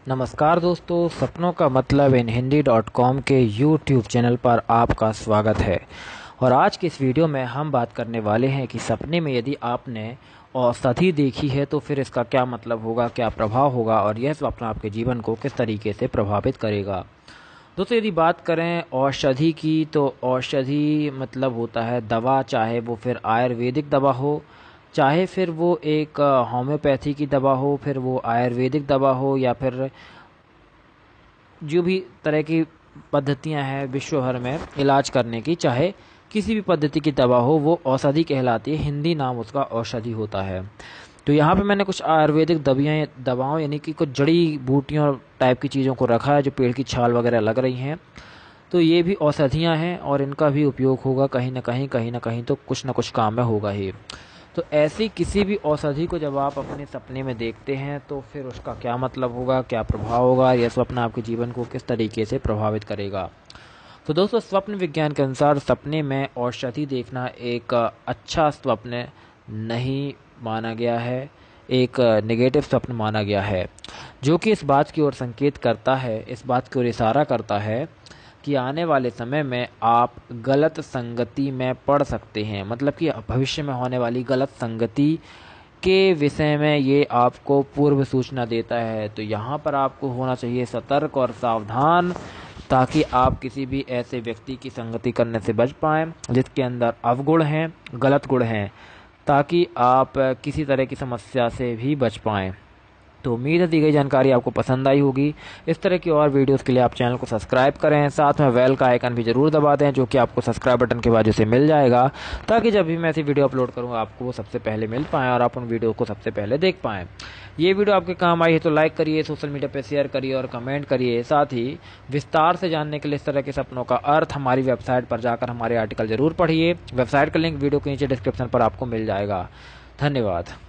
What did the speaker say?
नमस्कार दोस्तों, सपनों का मतलब इन हिंदी.com के यूट्यूब चैनल पर आपका स्वागत है। और आज की इस वीडियो में हम बात करने वाले हैं कि सपने में यदि आपने औषधि देखी है तो फिर इसका क्या मतलब होगा, क्या प्रभाव होगा और यह स्वप्न आपके जीवन को किस तरीके से प्रभावित करेगा। दोस्तों, यदि बात करें औषधि की तो औषधि मतलब होता है दवा, चाहे वो फिर आयुर्वेदिक दवा हो, चाहे फिर वो एक होम्योपैथी की दवा हो, फिर वो आयुर्वेदिक दवा हो, या फिर जो भी तरह की पद्धतियां हैं विश्व भर में इलाज करने की, चाहे किसी भी पद्धति की दवा हो, वो औषधि कहलाती है। हिंदी नाम उसका औषधि होता है। तो यहाँ पे मैंने कुछ आयुर्वेदिक दवाओं यानी कि कुछ जड़ी बूटियों टाइप की चीज़ों को रखा है जो पेड़ की छाल वगैरह लग रही हैं। तो ये भी औषधियाँ हैं और इनका भी उपयोग होगा कहीं ना कहीं तो कुछ ना कुछ काम में होगा ही। तो ऐसी किसी भी औषधि को जब आप अपने सपने में देखते हैं तो फिर उसका क्या मतलब होगा, क्या प्रभाव होगा, यह स्वप्न आपके जीवन को किस तरीके से प्रभावित करेगा। तो दोस्तों, स्वप्न विज्ञान के अनुसार सपने में औषधि देखना एक अच्छा स्वप्न नहीं माना गया है, एक नेगेटिव स्वप्न माना गया है, जो कि इस बात की ओर संकेत करता है, इस बात की ओर इशारा करता है कि आने वाले समय में आप गलत संगति में पड़ सकते हैं। मतलब कि भविष्य में होने वाली गलत संगति के विषय में ये आपको पूर्व सूचना देता है। तो यहाँ पर आपको होना चाहिए सतर्क और सावधान, ताकि आप किसी भी ऐसे व्यक्ति की संगति करने से बच पाएं जिसके अंदर अवगुण हैं, गलत गुण हैं, ताकि आप किसी तरह की समस्या से भी बच पाएं। तो उम्मीद है दी गई जानकारी आपको पसंद आई होगी। इस तरह की और वीडियोस के लिए आप चैनल को सब्सक्राइब करें, साथ में बेल का आइकन भी जरूर दबा दें, जो कि आपको सब्सक्राइब बटन के बाजू से मिल जाएगा, ताकि जब भी मैं ऐसी वीडियो अपलोड करूँगा आपको वो सबसे पहले मिल पाएँ और आप उन वीडियो को सबसे पहले देख पाएँ। ये वीडियो आपके काम आई है तो लाइक करिए, सोशल मीडिया पर शेयर करिए और कमेंट करिए। साथ ही विस्तार से जानने के लिए इस तरह के सपनों का अर्थ हमारी वेबसाइट पर जाकर हमारे आर्टिकल जरूर पढ़िए। वेबसाइट का लिंक वीडियो के नीचे डिस्क्रिप्शन पर आपको मिल जाएगा। धन्यवाद।